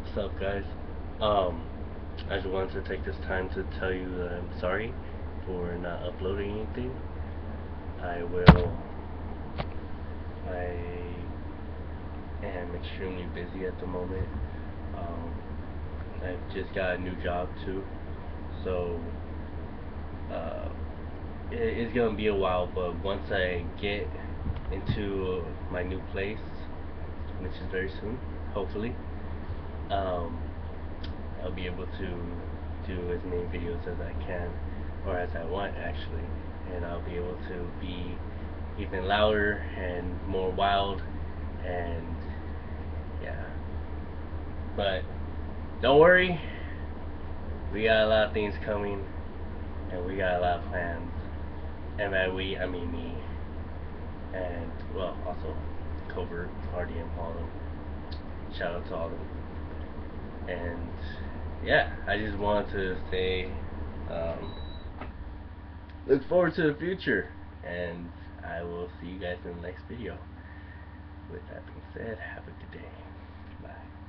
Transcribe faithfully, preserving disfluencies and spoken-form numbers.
What's up, guys? Um, I just wanted to take this time to tell you that I'm sorry for not uploading anything. I will. I am extremely busy at the moment. Um, I've just got a new job too, so uh, it, it's gonna be a while. But once I get into my new place, which is very soon, hopefully, um, I'll be able to do as many videos as I can, or as I want actually, and I'll be able to be even louder and more wild, and yeah. But don't worry, we got a lot of things coming, and we got a lot of plans, and by we, I mean me, and well, also Covert, Hardy, and all of them. Shout out to all of them. And yeah, I just wanted to say, um, look forward to the future, and I will see you guys in the next video. With that being said, have a good day. Bye.